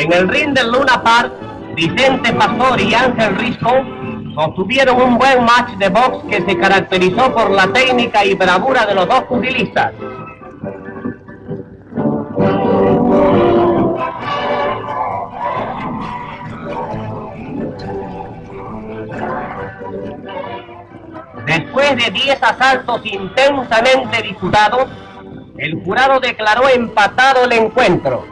En el ring del Luna Park, Vicente Pastor y Ángel Risco sostuvieron un buen match de box que se caracterizó por la técnica y bravura de los dos pugilistas. Después de 10 asaltos intensamente disputados, el jurado declaró empatado el encuentro.